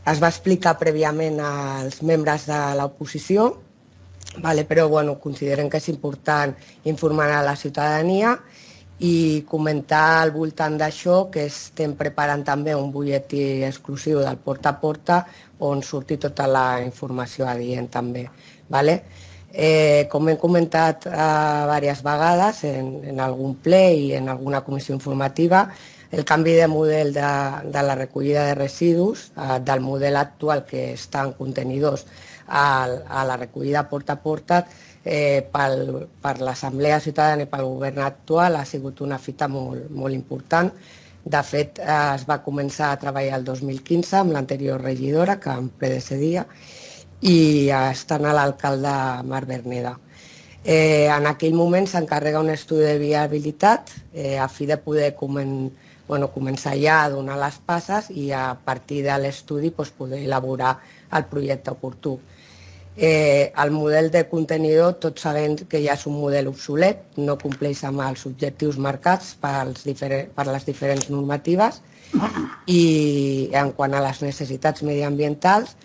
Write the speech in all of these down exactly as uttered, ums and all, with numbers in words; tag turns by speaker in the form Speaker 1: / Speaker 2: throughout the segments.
Speaker 1: es va explicar prèviament als membres de l'oposició, però considerem que és important informar a la ciutadania i comentar al voltant d'això que estem preparant també un butlletí exclusiu del porta a porta on surti tota la informació adient també. Com hem comentat diverses vegades en algun ple i en alguna comissió informativa, el canvi de model de la recollida de residus, del model actual que està en contenidors a la recollida porta a porta, per l'Assemblea Ciutadana i pel govern actual ha sigut una fita molt important. De fet, es va començar a treballar el dos mil quinze amb l'anterior regidora que em predecedia i està a l'alcalde Marc Verneda. En aquell moment s'encarrega un estudi de viabilitat a fi de poder començar ja a donar les passes i a partir de l'estudi poder elaborar el projecte oportú. El model de contenidor tots sabem que ja és un model obsolet, no compleix amb els objectius marcats per les diferents normatives i en quant a les necessitats mediambientals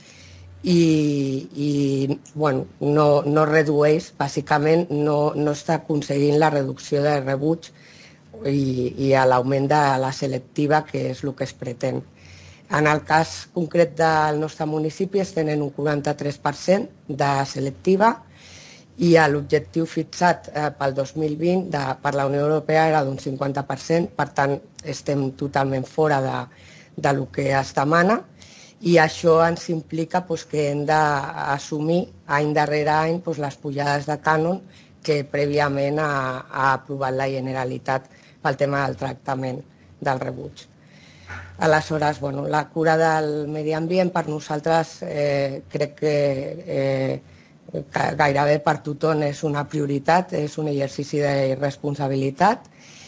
Speaker 1: i no redueix, bàsicament no està aconseguint la reducció de rebuig i l'augment de la selectiva, que és el que es pretén. En el cas concret del nostre municipi es tenen un quaranta-tres per cent de selectiva i l'objectiu fixat pel dos mil vint per la Unió Europea era d'un cinquanta per cent, per tant estem totalment fora del que es demana i això ens implica que hem d'assumir any darrere any les pujades de cànon que prèviament ha aprovat la Generalitat pel tema del tractament del rebuig. Aleshores, la cura del medi ambient per nosaltres crec que gairebé per tothom és una prioritat, és un exercici de responsabilitat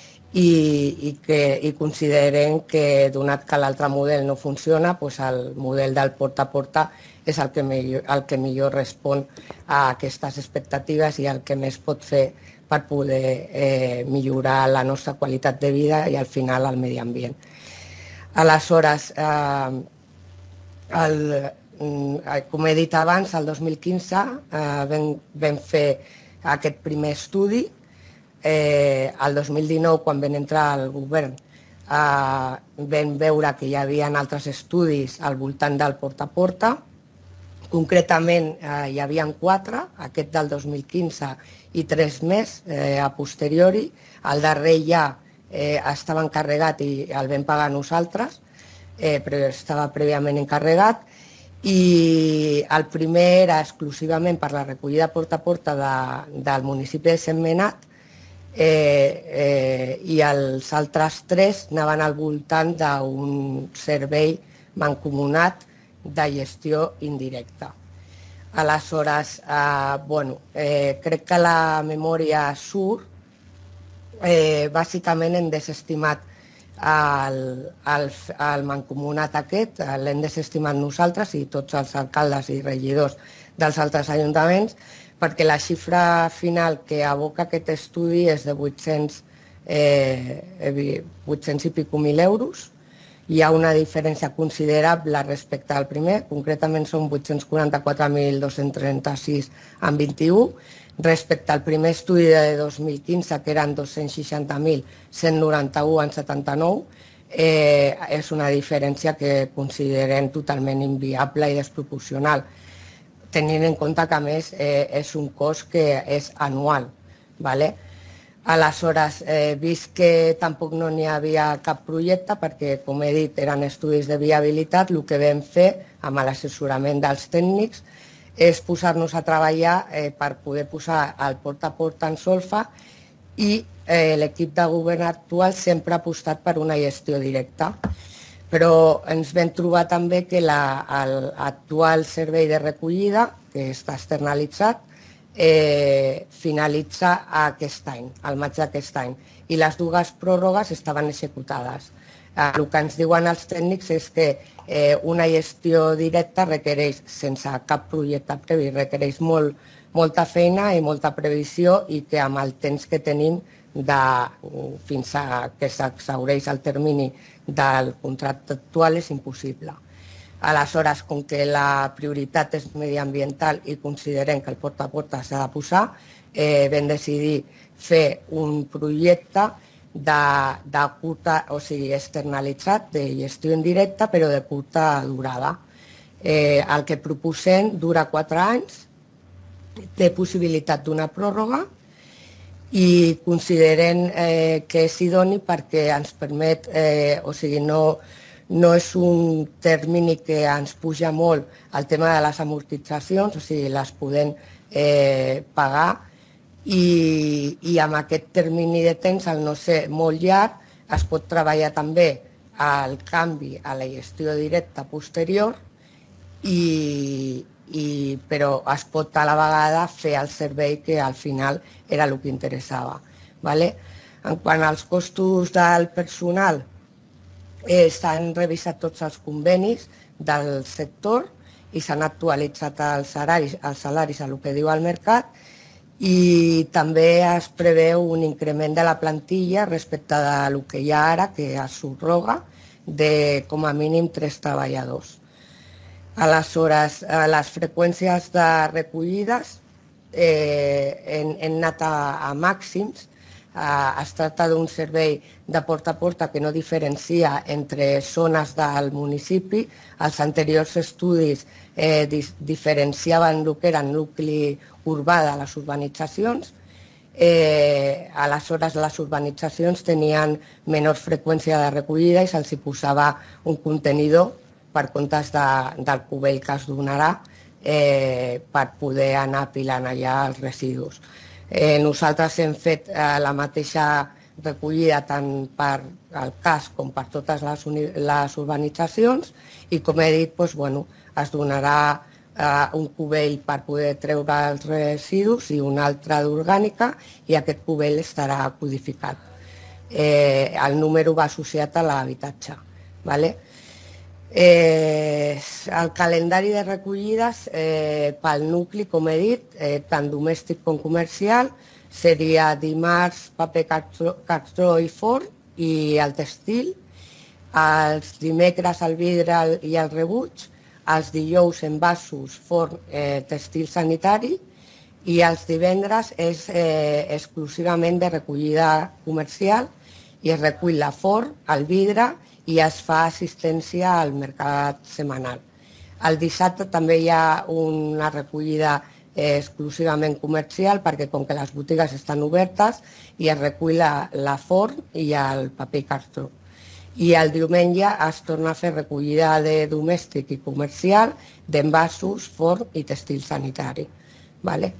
Speaker 1: i considerem que, donat que l'altre model no funciona, el model del porta a porta és el que millor respon a aquestes expectatives i el que més pot fer per poder millorar la nostra qualitat de vida i al final el medi ambient. Aleshores, com he dit abans, el dos mil quinze vam fer aquest primer estudi. El dos mil dinou, quan vam entrar al govern, vam veure que hi havia altres estudis al voltant del porta a porta. Concretament, hi havia quatre, aquest del dos mil quinze i tres més a posteriori. El darrer ja estava encarregat i el vam pagar nosaltres, però estava prèviament encarregat. I el primer era exclusivament per la recollida porta a porta del municipi de Sentmenat i els altres tres anaven al voltant d'un servei mancomunat de gestió indirecta. Aleshores, crec que la memòria surt. Bàsicament hem desestimat el mancomunat aquest, l'hem desestimat nosaltres i tots els alcaldes i regidors dels altres ajuntaments, perquè la xifra final que aboca aquest estudi és de vuit-cents i pico mil euros. Hi ha una diferència considerable respecte al primer, concretament són vuit-cents quaranta-quatre mil dos-cents trenta-sis amb vint-i-u, respecte al primer estudi de dos mil quinze, que eren dos-cents seixanta mil cent noranta-u amb setanta-nou, és una diferència que considerem totalment inviable i desproporcional, tenint en compte que a més és un cost que és anual. Aleshores, vist que tampoc no n'hi havia cap projecte, perquè, com he dit, eren estudis de viabilitat, el que vam fer amb l'assessorament dels tècnics és posar-nos a treballar per poder posar el porta a porta en solfa i l'equip de govern actual sempre ha apostat per una gestió directa. Però ens vam trobar també que l'actual servei de recollida, que està externalitzat, finalitza aquest any, al maig d'aquest any, i les dues pròrrogues estaven executades. El que ens diuen els tècnics és que una gestió directa requereix, sense cap projecte previ, requereix molta feina i molta previsió i que amb el temps que tenim fins que s'exhaureix el termini del contracte actual és impossible. Aleshores, com que la prioritat és mediambiental i considerem que el porta a porta s'ha de posar, eh, vam decidir fer un projecte de, de curta, o sigui, externalitzat, de gestió indirecta, però de curta durada. Eh, el que proposem dura quatre anys, té possibilitat d'una pròrroga i considerem eh, que és idoni perquè ens permet, eh, o sigui, no, no és un termini que ens puja molt el tema de les amortitzacions, o sigui, les podem eh, pagar i, i amb aquest termini de temps, al no ser molt llarg, es pot treballar també al canvi a la gestió directa posterior i, i, però es pot a la vegada fer el servei que al final era el que interessava. Vale? En quant als costos del personal, eh, s'han revisat tots els convenis del sector i s'han actualitzat els salaris, els salaris a el que diu el mercat i també es preveu un increment de la plantilla respecte del que hi ha ara, que es subroga de com a mínim tres treballadors. Aleshores, les freqüències de recollides eh, hem, hem anat a, a màxims. Eh, es tracta d'un servei de porta a porta que no diferencia entre zones del municipi. Els anteriors estudis eh, diferenciaven el que era el nucli urbà de les urbanitzacions. Eh, aleshores, les urbanitzacions tenien menor freqüència de recollida i se'ls posava un contenidor per comptes de, del cubell que es donarà eh, per poder anar apilant allà els residus. Eh, nosaltres hem fet eh, la mateixa recollida tant per al cas com per totes les, les urbanitzacions i, com he dit, doncs, bueno, es donarà eh, un cubell per poder treure els residus i un altre d'orgànica i aquest cubell estarà codificat. Eh, el número va associat a l'habitatge. Vale? Eh, el calendari de recollides eh, pel nucli, com he dit, eh, tant domèstic com comercial, seria dimarts paper, cartró, cartró i forn i el textil, els dimecres el vidre i el rebuig, els dijous envasos, forn, eh, textil sanitari i els divendres és eh, exclusivament de recollida comercial i es recull la forn, el vidre i es fa assistència al mercat setmanal. El dissabte també hi ha una recollida eh, exclusivament comercial perquè com que les botigues estan obertes i es recull la, la forn i el paper i cartró. I el diumenge es torna a fer recollida de domèstic i comercial d'envasos, forn i textil sanitari. Vale?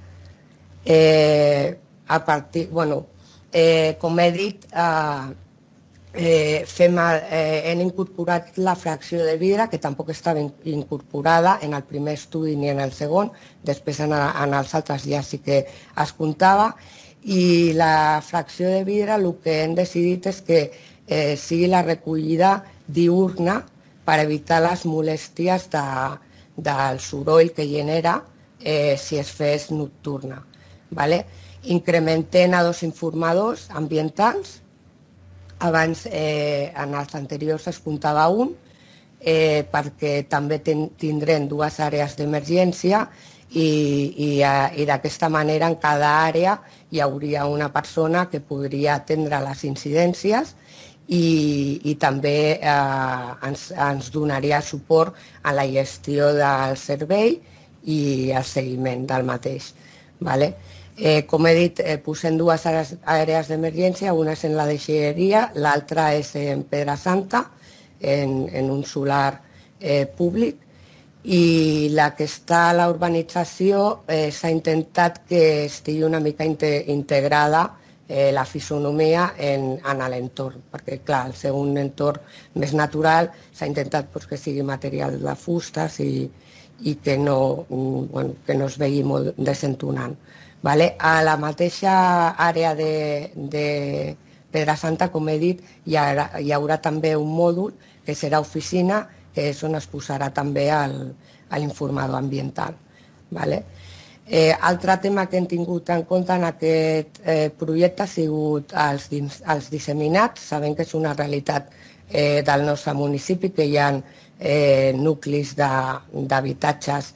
Speaker 1: Eh, a partir, bueno, eh, com he dit, eh, Eh, fem, eh, hem incorporat la fracció de vidre, que tampoc estava incorporada en el primer estudi ni en el segon, després en, en els altres ja sí que es comptava, i la fracció de vidre el que hem decidit és que eh, sigui la recollida diurna per evitar les molèsties de, del soroll que genera eh, si es fes nocturna. Vale? Incrementem a dos informadors ambientals. Abans, eh, en els anteriors es comptava un, eh, perquè també ten, tindrem dues àrees d'emergència i, i, i d'aquesta manera en cada àrea hi hauria una persona que podria atendre les incidències i, i també eh, ens, ens donaria suport a la gestió del servei i el seguiment del mateix. Vale? Eh, com he dit, eh, posem dues àrees d'emergència, una és en la deixalleria, l'altra és en Pedra Santa, en, en un solar eh, públic, i la que està a la urbanització eh, s'ha intentat que estigui una mica inte, integrada eh, la fisonomia en, en l'entorn, perquè clar, al ser un entorn més natural s'ha intentat pues, que sigui material de fustes i, i que, no, bueno, que no es vegi molt desentonant. Vale? A la mateixa àrea de, de Pedra Santa, com he dit, hi haurà, hi haurà també un mòdul que serà oficina, que és on es posarà també l'informador ambiental. Vale? Eh, altre tema que hem tingut en compte en aquest eh, projecte ha sigut els, els disseminats. Sabem que és una realitat eh, del nostre municipi, que hi ha eh, nuclis d'habitatges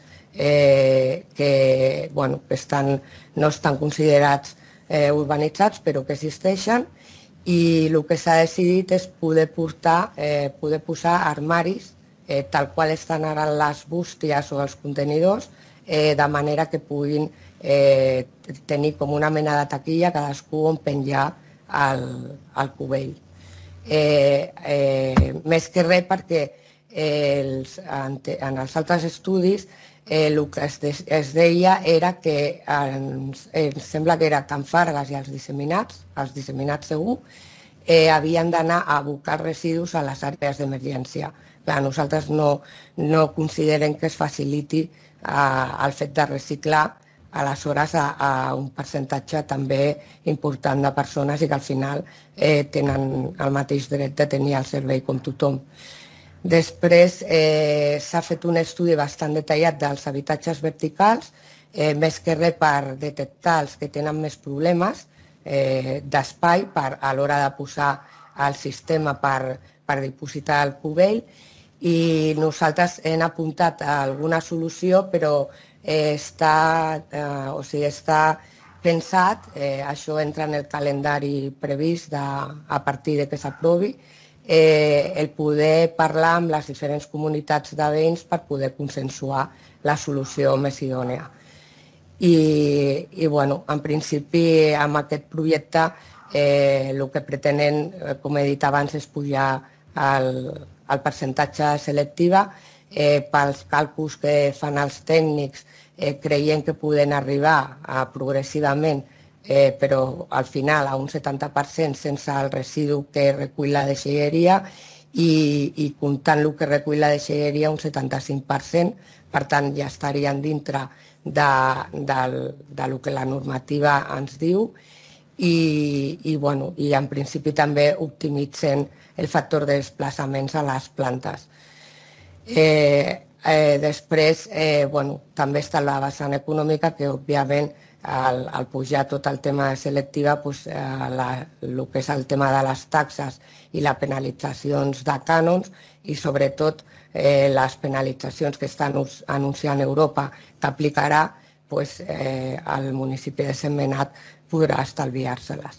Speaker 1: eh, que, bueno, que estan, no estan considerats eh, urbanitzats però que existeixen, i el que s'ha decidit és poder, portar, eh, poder posar armaris eh, tal qual estan ara les bústies o els contenidors, eh, de manera que puguin eh, tenir com una mena de taquilla cadascú on penjar el, el cubell. Eh, eh, més que res perquè eh, els, en els altres estudis eh, el que es, de, es deia era que ens, ens sembla que era Can Fargas i els disseminats, els disseminats segur, eh, havien d'anar a abocar residus a les àrees d'emergència. Nosaltres no, no considerem que es faciliti eh, el fet de reciclar aleshores a, a un percentatge també important de persones i que al final eh, tenen el mateix dret de tenir el servei com tothom. Després eh, s'ha fet un estudi bastant detallat dels habitatges verticals, eh, més que res per detectar els que tenen més problemes eh, d'espai a l'hora de posar el sistema per, per dipositar el cubell, i nosaltres hem apuntat a alguna solució, però eh, està, eh, o sigui, està pensat, eh, això entra en el calendari previst de, a partir de que s'aprovi, eh, el poder parlar amb les diferents comunitats de veïns per poder consensuar la solució més idònea. I, i bueno, en principi, amb aquest projecte, eh, el que pretenen, com he dit abans, és pujar el, el percentatge de selectiva. Eh, pels càlculs que fan els tècnics, eh, creiem que poden arribar a progressivament, eh, però al final a un setanta per cent sense el residu que recull la deixalleria i, i comptant el que recull la deixalleria un setanta-cinc per cent, per tant ja estarien dintre de, de, de lo que la normativa ens diu, i, i, bueno, i en principi també optimitzen el factor de desplaçaments a les plantes. Eh, eh, després, eh, bueno, també està la vessant econòmica, que òbviament al, al pujar tot el tema de selectiva, pues, eh, la, el que és el tema de les taxes i les penalitzacions de cànons, i sobretot eh, les penalitzacions que està anunciant Europa que aplicarà, pues, eh, el municipi de Sentmenat podrà estalviar-se-les.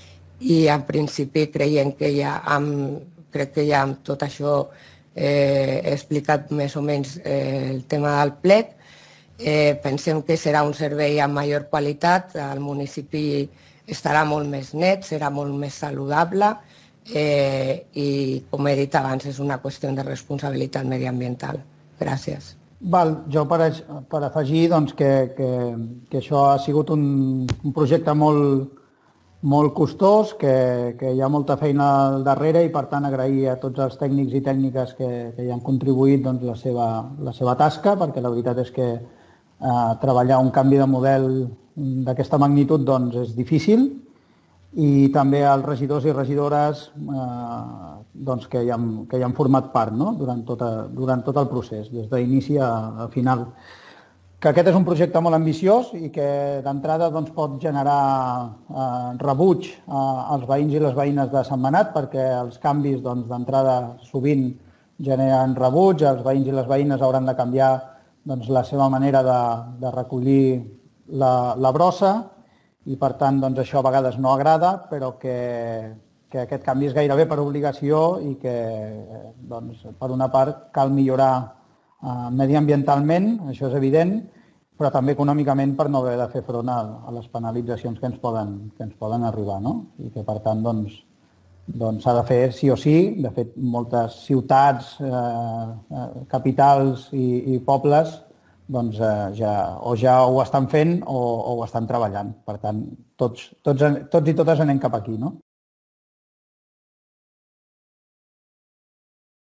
Speaker 1: I en principi creiem que ja amb, crec que ja amb tot això Eh, he explicat més o menys eh, el tema del plec. Eh, pensem que serà un servei amb major qualitat, el municipi estarà molt més net, serà molt més saludable eh, i, com he dit abans, és una qüestió de responsabilitat mediambiental. Gràcies.
Speaker 2: Val, jo per, per afegir doncs, que, que, que això ha sigut un, un projecte molt molt costós, que, que hi ha molta feina al darrere i, per tant, agrair a tots els tècnics i tècniques que, que hi han contribuït doncs, la, seva, la seva tasca, perquè la veritat és que eh, treballar un canvi de model d'aquesta magnitud doncs, és difícil, i també als regidors i regidores eh, doncs, que, hi han, que hi han format part, no? durant, tota, durant tot el procés, des d'inici a, a final. Que aquest és un projecte molt ambiciós i que d'entrada doncs, pot generar eh, rebuig eh, als veïns i les veïnes de Sentmenat, perquè els canvis doncs, d'entrada sovint generen rebuig, els veïns i les veïnes hauran de canviar doncs, la seva manera de, de recollir la, la brossa i, per tant, doncs, això a vegades no agrada, però que, que aquest canvi és gairebé per obligació i que, doncs, per una part, cal millorar Uh, mediambientalment, això és evident, però també econòmicament per no haver de fer front a, a les penalitzacions que ens poden, que ens poden arribar, no? I que, per tant, doncs, doncs s'ha de fer sí o sí. De fet, moltes ciutats, eh, capitals i, i pobles doncs, eh, ja, o ja ho estan fent o, o ho estan treballant. Per tant, tots, tots, tots i totes anem cap aquí, no?